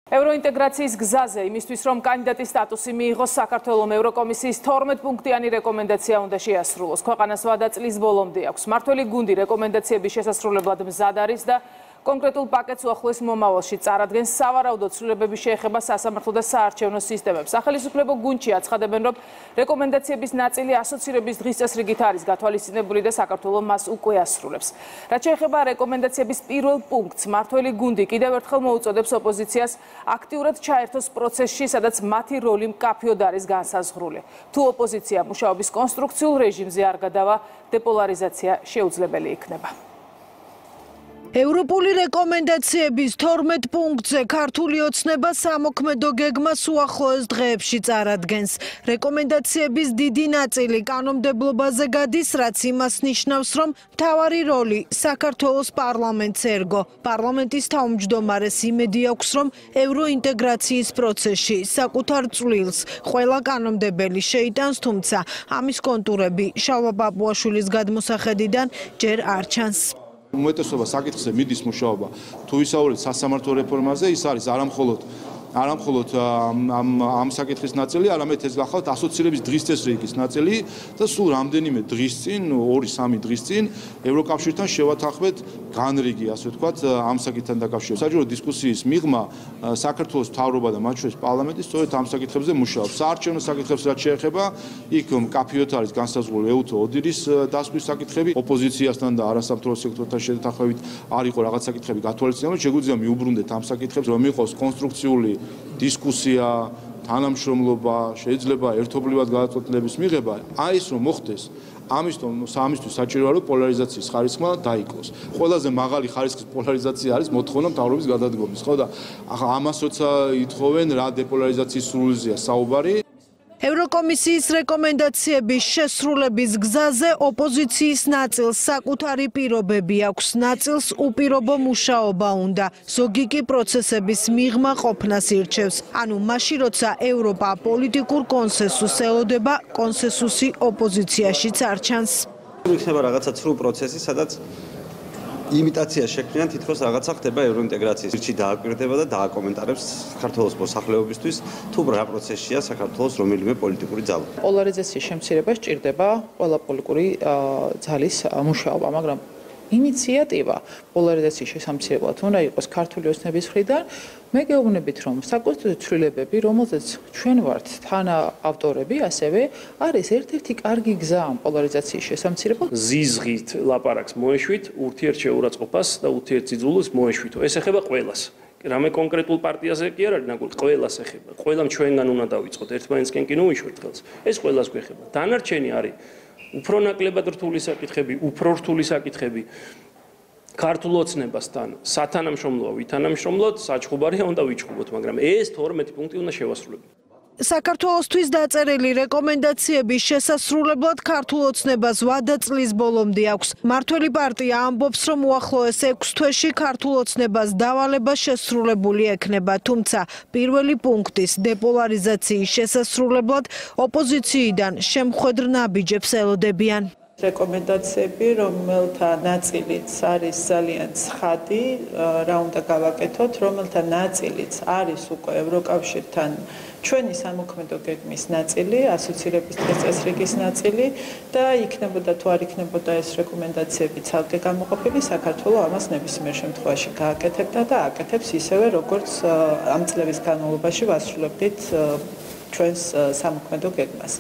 ევროინტეგრაციის გზაზე იმისთვის, რომ კანდიდატის სტატუსი მიიღოს, საქართველოს ევროკომისიის 12 პუნქტიანი რეკომენდაცია უნდა შეასრულოს. ქვეყანას ვადა წლის ბოლომდე აქვს. მმართველი გუნდი რეკომენდაციების შესასრულებლად მზად არის და კონკრეტულ პაკეტს უახლოეს მომავალში წარადგენს. სავარაუდოდ ცვლილებების შეეხება სასამართლო და საარჩევნო სისტემებს. სახელმწიფო გუნდში აცხადებენ, რომ რეკომენდაციების ნაწილი ასოცირების დღის წესრიგით არის გათვალისწინებული და საქართველოს მას უკვე ასრულებს. რაც შეეხება რეკომენდაციების პირველ პუნქტს, მმართველი გუნდი კიდევ ერთხელ მოუწოდებს ოპოზიციას აქტიურად ჩაერთოს პროცესში, სადაც მათი როლი მკაფიოდ არის განსაზღვრული. თუ ოპოზიცია მუშაობის კონსტრუქციულ რეჟიმზე არ გადავა, დეპოლარიზაცია შეუძლებელი იქნება. ევროპული რეკომენდაციების 12 პუნქტზე ქართული ოცნება სამოქმედო გეგმას უახლოეს დღეებში წარადგენს. რეკომენდაციების დიდი ნაწილი კანონმდებლობაზე გადის, რაც იმას ნიშნავს, რომ მთავარი როლი საქართველოს პარლამენტს ერგო. პარლამენტის თავმჯდომარეს იმედი აქვს, რომ ევროინტეგრაციის პროცესში საკუთარ წვლილს ყველა კანონმდებელი შეიტანს, თუმცა ამის კონტურები შალვა პაპუაშვილის გადმოსახედიდან ჯერ არ ჩანს. უმეტესობა საკითხზე მიდის მუშაობა. თუ ვისაუბრებთ სასამართლო რეფორმაზე, ის არის არამხოლოდ ამ საკითხის ნაწილი, არამედ ეს გახლავთ ასოცირების დღის წესრიგის ნაწილი და სულ რამდენიმე დღის წინ, 2-3 დღის წინ ევროკავშირთან შევათანხმეთ განრიგი, ასე ვთქვათ, ამ საკითხთან დაკავშირებით. საჯარო დისკუსიის მიღმა საქართველოს მთავრობა და მათ შორის პარლამენტი სწორედ ამ საკითხებზე მუშაობს. საარჩევნო საკითხებს რაც შეეხება, იქ მკაფიოდ არის განსაზღვრული ეუთო ოდირის დასკვნის საკითხები, ოპოზიციასთან და არასამთავრობო სექტორთან შეთანხმებით არ იყო რაღაც საკითხები გათვალისწინებული, შეგვიძლია მიუბრუნდეთ ამ საკითხებს, რომ იყოს კონსტრუქციული დისკუსია, თანამშრომლობა, შეიძლება ერთობლივად გადაწყვეტილების მიღება. აი ეს რომ მოხდეს, ამისთვის საჭიროა რომ პოლარიზაციის ხარისხმა დაიკლოს. ყველაზე მაღალი ხარისხის პოლარიზაცია არის მოთხოვნა მთავრობის გადადგომის, ხო და ამას როცა ითხოვენ რა დეპოლარიზაციის სრულზეა საუბარი. ევროკომისიის რეკომენდაციების შესრულების გზაზე ოპოზიციის ნაწილს საკუთარი პირობები აქვს, ნაწილს უპირობო მუშაობა უნდა. ზოგი კი პროცესების მიღმა ყოფნას ირჩევს. ანუ მაშინ როცა ევროპა პოლიტიკურ კონსენსუსს ელოდება, კონსენსუსი ოპოზიციაშიც არ ჩანს. იქნება რაღაცა ცრუ პროცესი, სადაც იმიტაცია შექმნიან, თითქოს რაღაცა ხდება ევროინტეგრაციის ირჩი დააკვირდება და დააკომენტარებს საქართველოს მოსახლეობისთვის, თუ რა პროცესია საქართველოს რომელიმე პოლიტიკური ძალა. პოლარიზაციის შემცირება სჭირდება ყველა პოლიტიკური ძალის მუშაობა, მაგრამ ინიციატივა პოლარიზაციის შესამცირებლად უნდა იყოს ქართული ოცნების მხრიდან. მე გეუბნებით, რომ საკონსტიტუციო ცვლილებები, რომელზეც ჩვენ ვართ თანაავტორები, ასევე არის ერთ-ერთი კარგი გზა ამ პოლარიზაციის შესამცირებლად. ზიზღით ლაპარაკს მოეშვით, ურთიერთშეურაცხყოფას და ურთიერთძიძულს მოეშვითო. ეს ეხება ყველას. რამე კონკრეტულ პარტიაზე კი არ არის ნაგული, ყველას ეხება. ყველამ ჩვენგან უნდა დავიწყოთ, ერთმანეთსკენ კი ნუიშვით ხელს. ეს ყველას გვეხება. დანარჩენი არის უფრო ნაკლებად რთული საკითხები, უფრო რთული საკითხები. ქართულ ოცნებასთან სათანამშრომლოა ვითანამშრომლოთ, საჩხუბარია უნდა ვიჩხუბოთ, მაგრამ ეს 12 პუნქტი უნდა შევასრულოთ. საქართველოსთვის დაწერილი რეკომენდაციების შესასრულებლად ქართულ ოცნებას ვადა წლის ბოლომდე აქვს. მმართველი პარტია ამბობს, რომ უახლოეს 6 თვეში ქართულ ოცნებას დავალება შესრულებული ექნება, თუმცა პირველი პუნქტის დეპოლარიზაციის შესასრულებლად ოპოზიციიდან შემხვედრ ნაბიჯებს ელოდებიან. რეკომენდაციები, რომელთა ნაწილიც არის ძალიან ცხადი, რა უნდა გავაკეთოთ, რომელთა ნაწილიც არის უკვე ევროკავშირთან ჩვენი სამოქმედო გეგმის ნაწილი, ასოცირების დღის წესრიგის ნაწილი და იქნებოდა თუ არ იქნებოდა ეს რეკომენდაციები ცალკე გამოყოფილი, საქართველოს ამას ნებისმიერ შემთხვევაში გააკეთებდა და აკეთებს ისევე, როგორც ამ წლების განმავლობაში ვასრულებდით ჩვენს სამოქმედო გეგმას.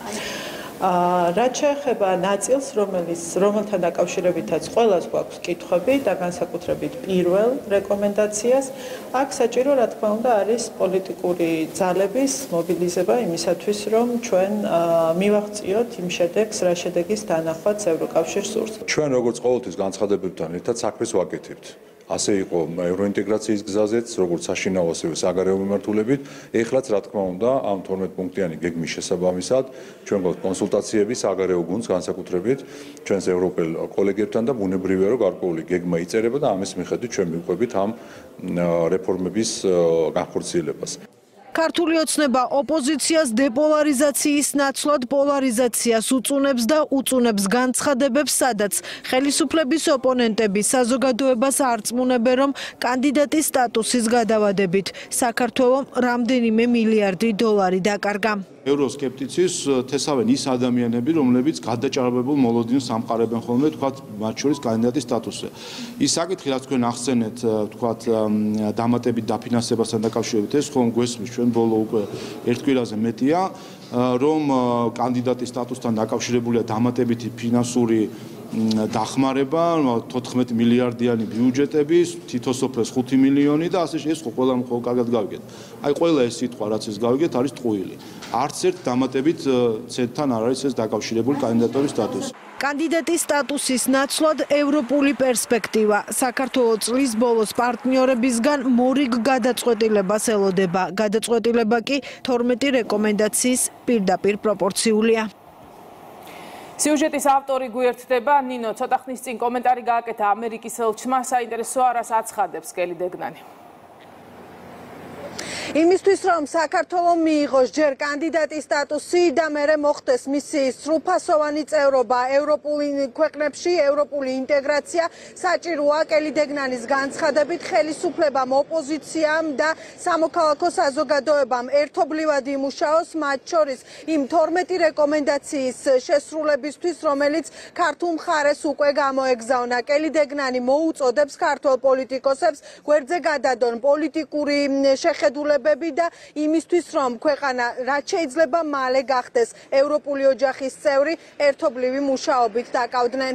რაც შეეხება ნაწილს, რომელთან დაკავშირებითაც ყველას გვაქვს კითხვები და განსაკუთრებით პირველ რეკომენდაციას, აქ საჭირო რა თქმა უნდა არის პოლიტიკური ძალების მობილიზება იმისათვის, რომ ჩვენ მივაღწიოთ იმ შედეგს, რა შედეგის დანახვაც ევროკავშირს სურს. ჩვენ როგორც ყოველთვის განცხადებებთან ერთად საქმეს ვაკეთებთ. ასე იყო ევროინტეგრაციის გზაზეც, როგორც საშინაო, ასევე საგარეო მიმართულებით. ეხლაც რა თქმა უნდა, ამ 12 პუნქტიანი გეგმის შესაბამისად, ჩვენ გვაქვს კონსულტაციები საგარეო გუნდს განსაკუთრებით ჩვენს ევროპელ კოლეგებთან და ბუნებრივია, რომ გარკვეული გეგმა იწერება და ამის მიხედვით ჩვენ მივყვებით ამ რეფორმების განხორციელებას. ქართული ოცნება ოპოზიციას დეპოლარიზაციის ნაცვლად პოლარიზაციას უწუნებს და უწუნებს განცხადებებს, სადაც ხელისუფლების ოპონენტები საზოგადოებას არწმუნებენ, რომ კანდიდატის სტატუსის გადავადებით საქართველომ რამდენიმე მილიარდი დოლარი დაკარგა. ევროსკეპტიცის თესავენ ის ადამიანები, რომლებიც გადაჭარბებულ მოლოდინს ამყარებენ ხოლმე, თქვათ, მათ შორის კანდიდატის სტატუსზე. ის საკითხი, რაც თქვენ ახსენეთ, თქვათ, დამატებით დაფინანსებასთან დაკავშირებით, ეს ხომ გვესმის ჩვენ ბოლო უკვე ერთ კვირაზე მეტია, რომ კანდიდატის სტატუსთან დაკავშირებულია დამატებითი ფინანსური დახმარება 14 მილიარდიანი ბიუჯეტები, თითოსოფლეს 5 მილიონი და ასე ეს ხო ყველამ ხო კარგად გავიგეთ. აი ყველა ეს სიტყვა რაც ეს გავიგეთ არის ტყუილი. არც ერთ დამატებით ცენტთან არ არის ეს დაკავშირებული კანდიდატურის სტატუსი. კანდიდატის სტატუსის ნაცვლად ევროპული პერსპექტივა. საქართველოს წლის ბოლოს პარტნიორებისგან მორიგ გადაწყვეტილებას ელოდება. გადაწყვეტილება კი 12 რეკომენდაციის პირდაპირ პროპორციულია. სიუჟეტის ავტორი გვერდდება ნინო, ცოტა ხნის წინ კომენტარი გააკეთა ამერიკის ელჩმა, საინტერესოა რას აცხადებს კელი დეგნანი. იმისთვის რომ საქართველოს მიიღოს ჯერ კანდიდატის სტატუსი და მერე მოხდეს მისი სრულფასოვანი წევრობა ევროპულ ქვეყნებში, ევროპული ინტეგრაცია, საჭიროა კელი დეგნანის განცხადებით ხელისუფლებამ, ოპოზიციამ და სამოქალაქო საზოგადოებამ ერთობლივად იმუშაოს, მათ შორის იმ 12 რეკომენდაციის შესრულებისთვის, რომელიც ქართულ მხარეს უკვე გამოეგზავნა. კელი დეგნანი მოუწოდებს ქართულ პოლიტიკოსებს გვერდზე გადადონ პოლიტიკური შეხედულებები და იმისთვის რომ ქვეყანა რაც შეიძლება მალე გახდეს ევროპული ოჯახის წევრი ერთობლივი მუშაობით დაკავდნენ.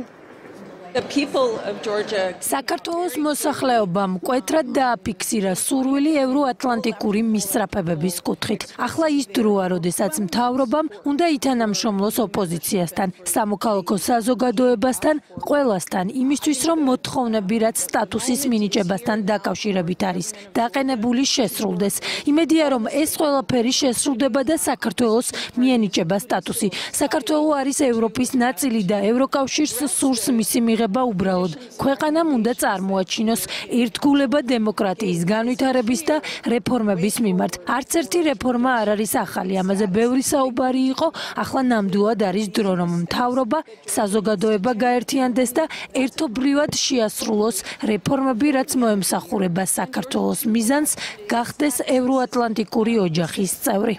საქართველოს მოსახლეობამ მკვეთრად დააფიქსირა სურვილი ევროატლანტიკური მისწრაფებების კუთხით. ახლა ის დროა, როდესაც მთავრობამ უნდა ითანამშრომლოს ოპოზიციასთან, სამოქალაქო საზოგადოებასთან, ყველასთან, იმისთვის რომ მოთხოვნები, რაც სტატუსის მინიჭებასთან დაკავშირებით არის, დაყენებული შესრულდეს. იმედია, რომ ეს ყველაფერი შესრულდება და საქართველოს მიენიჭება სტატუსი. საქართველო არის ევროპის ნაწილი და ევროკავშირს სურს მისი უბრალოდ ქვეყანამ უნდა წარმოაჩინოს ერთგულება დემოკრატიის განვითარების და რეფორმების მიმართ. არც ერთი რეფორმა არ არის ახალი, ამაზე ბევრი საუბარი იყო, ახლა ნამდვილად არის დრო, რომ მთავრობა, საზოგადოება გაერთიანდეს და ერთობლივად შეასრულოს რეფორმები, რაც მოემსახურება საქართველოს მიზანს გახდეს ევროატლანტიკური ოჯახის წევრი.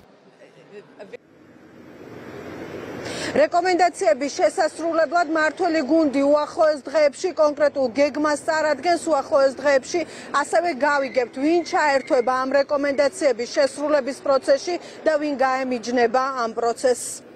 რეკომენდაციების შესასრულებლად მართველი გუნდი უახლოეს დღეებში კონკრეტულ გეგმას წარადგენს. უახლოეს დღეებში ასევე გავიგებთ, ვინ ჩაერთვება ამ რეკომენდაციების შესრულების პროცესში და ვინ გაემიჯნება ამ პროცესს.